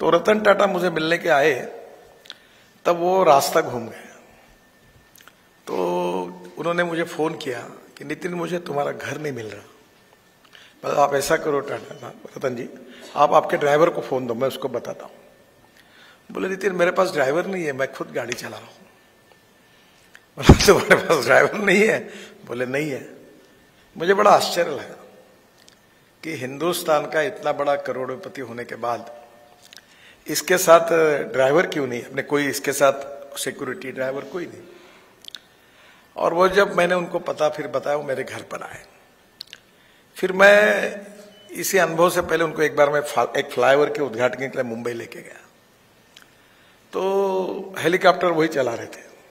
तो रतन टाटा मुझे मिलने के आए, तब वो रास्ता घूम गए। तो उन्होंने मुझे फोन किया कि नितिन, मुझे तुम्हारा घर नहीं मिल रहा। बस आप ऐसा करो टाटा रतन जी, आप आपके ड्राइवर को फोन दो, मैं उसको बताता हूँ। बोले नितिन, मेरे पास ड्राइवर नहीं है, मैं खुद गाड़ी चला रहा हूँ। बोले तुम्हारे पास ड्राइवर नहीं है? बोले नहीं है। मुझे बड़ा आश्चर्य लगा कि हिंदुस्तान का इतना बड़ा करोड़पति होने के बाद इसके साथ ड्राइवर क्यों नहीं? अपने कोई इसके साथ सिक्योरिटी ड्राइवर कोई नहीं। और वो जब मैंने उनको पता फिर बताया, वो मेरे घर पर आए। फिर मैं इसी अनुभव से पहले उनको एक बार मैं एक फ्लाईओवर के उद्घाटन के लिए मुंबई लेके गया, तो हेलीकॉप्टर वही चला रहे थे।